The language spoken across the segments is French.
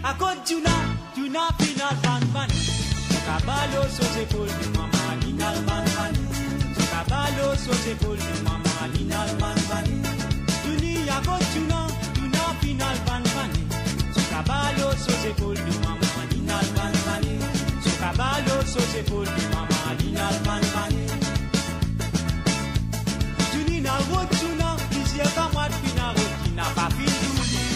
côte Juna final van van. Cabalo sur les épaules de maman, Linal van van. Cabalo sur les épaules de maman, Linal van van. Juni à côte Juna final van van. Cabalo sur les épaules de maman, Linal van van. Cabalo sur les épaules de maman, Linal van van. Juni na route Juna, plusieurs camarades qui na route qui n'a pas fini.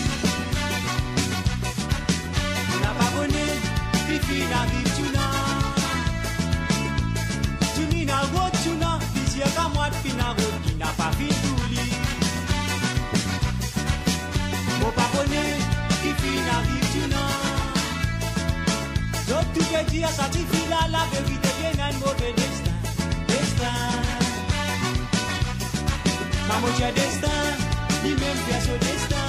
Fina vituna Tunina wotuna Bizia kamwat fina wotuna pa fituli Mo papone Fina vituna Donc tu peux dire ça tu fila la vérité vient un mauvais destin Destin Maman tu as destin Ni même pièce au destin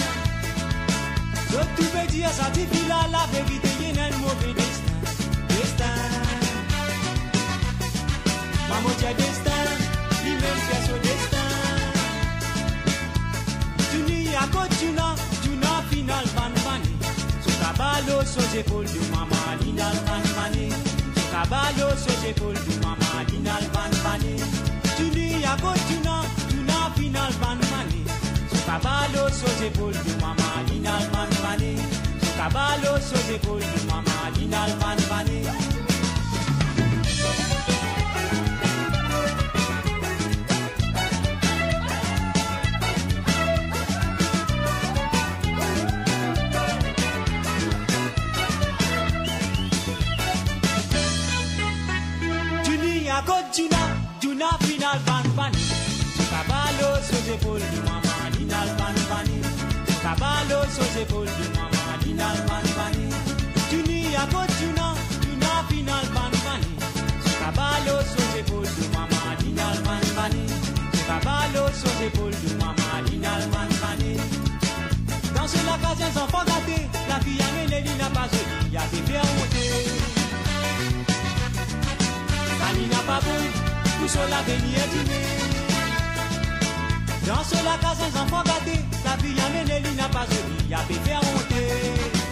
Donc tu peux dire ça tu fila la vérité un mauvais destin, destin. Maman tu as destin, lui-même fait son destin. Tu n'y as qu'au Juna final van vani. Sur cabalo sur les épaules de maman, Linal van vani. Sur cabalo sur les épaules de maman, Linal van vani. Tu n'y as qu'au Juna final van vani. Sur cabalo sur les épaules de maman, Linal van vani. Caballo sur les épaules de maman, Linal van Vani. Juni à côte Juna final van Vani. Caballo sur les épaules de maman, Linal van Vani. Caballo sur les épaules de maman. Linal van vani, Juni à côte Juna final van vani. Caballo sur les épaules de maman, Linal van vani. Caballo sur les épaules de maman, Linal van vani. Dans ce lac, les enfants gâtés, la fille amène n'a pas jolie, y'a des faire monter. Fanny n'a pas bon, tout cela venir dîner. Dans ce lac, les enfants gâtés, la fille amène n'a pas jolie, y'a des faire monter.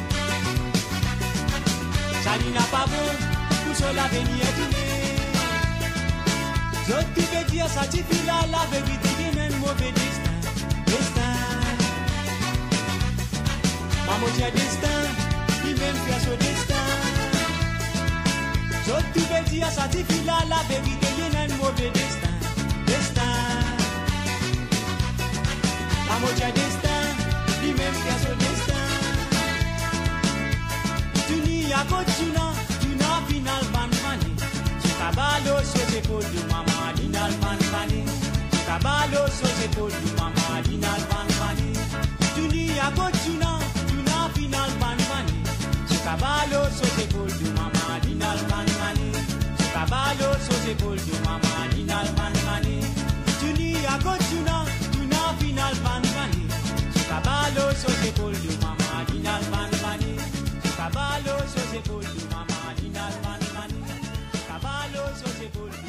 Sali n'a pas bon, tout cela venir dîner. Je te veux dire, ça tu file là, la vérité, il y a un mauvais destin, destin. Maman tu as destin, lui-même fait son destin. Je te veux dire, ça tu file là, la vérité, il y a un mauvais destin, destin. Maman tu as destin, lui-même fait son destin. À côte Juna final van vani. Caballo sur les épaules de maman, Linal van vani. Caballo sur les épaules de maman, Linal van vani. Juni à côte Juna final van vani. Caballo sur les épaules de maman, Linal van vani. Caballo sur les épaules de maman, Linal van vani. Juni à côte Juna final van vani. Caballo sur les épaules de maman, Linal van vani. Caballo sur les épaules de maman, Linal van vani. Caballo sur les épaules.